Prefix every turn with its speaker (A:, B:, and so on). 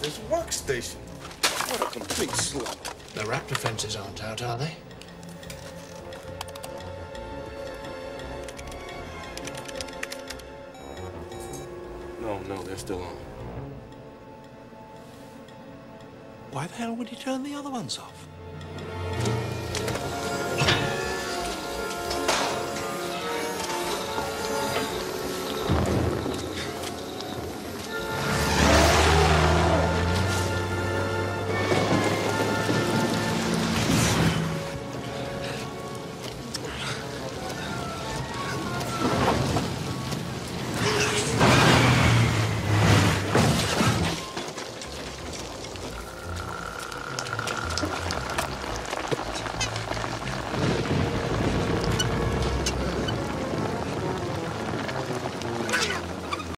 A: his workstation. What a complete slump.
B: The rat defenses aren't out, are they?
A: No, they're still on.
C: Why the hell would he turn the other ones off?